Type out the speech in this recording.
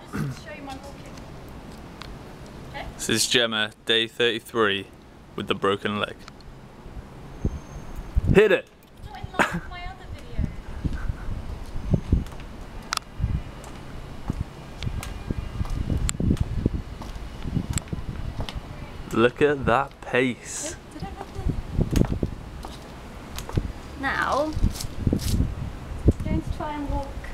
show you my walking. Okay? This is Gemma, day 33, with the broken leg. Hit it! Not in line with my other video. Look at that pace. Did I have the... Now, I'm going to try and walk